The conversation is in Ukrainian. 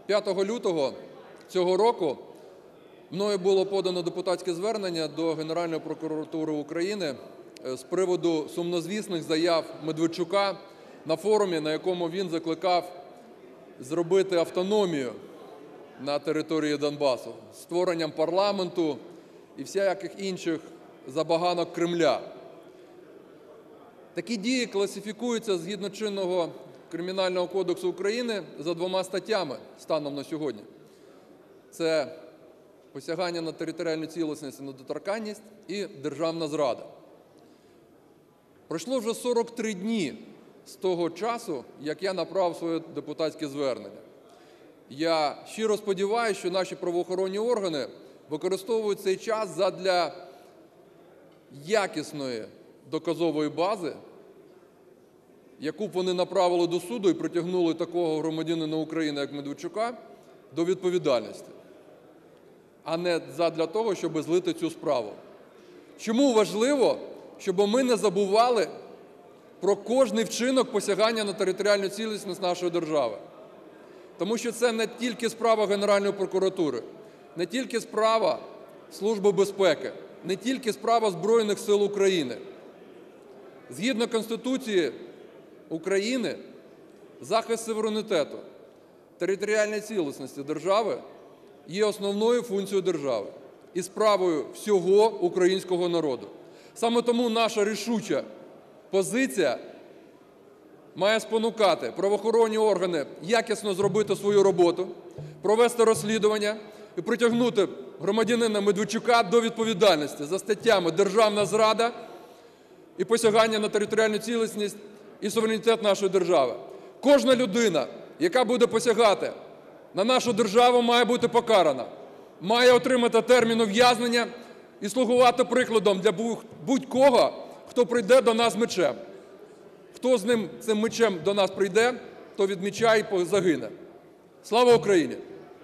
5 лютого цього року мною було подано депутатське звернення до Генеральної прокуратури України з приводу сумнозвісних заяв Медведчука на форумі, на якому він закликав зробити автономію на території Донбасу створенням парламенту і всяких інших забаганок Кремля. Такі дії класифікуються згідно чинного Кримінального кодексу України за 2 статтями станом на сьогодні. Це посягання на територіальну цілісність і недоторканність і державна зрада. Пройшло вже 43 дні з того часу, як я направив своє депутатське звернення. Я щиро сподіваюся, що наші правоохоронні органи використовують цей час задля якісної доказової бази, яку б вони направили до суду і притягнули такого громадянина України, як Медведчука, до відповідальності, а не задля того, щоб злити цю справу. Чому важливо, щоб ми не забували про кожний вчинок посягання на територіальну цілісність нашої держави? Тому що це не тільки справа Генеральної прокуратури, не тільки справа Служби безпеки, не тільки справа Збройних сил України. Згідно Конституції України, захист суверенітету, територіальної цілісності держави є основною функцією держави і справою всього українського народу. Саме тому наша рішуча позиція має спонукати правоохоронні органи якісно зробити свою роботу, провести розслідування і притягнути громадянина Медведчука до відповідальності за статтями «Державна зрада» і посягання на територіальну цілісність і суверенітет нашої держави. Кожна людина, яка буде посягати на нашу державу, має бути покарана, має отримати термін ув'язнення і слугувати прикладом для будь-кого, хто прийде до нас з мечем. Хто з цим мечем до нас прийде, то від меча й загине. Слава Україні!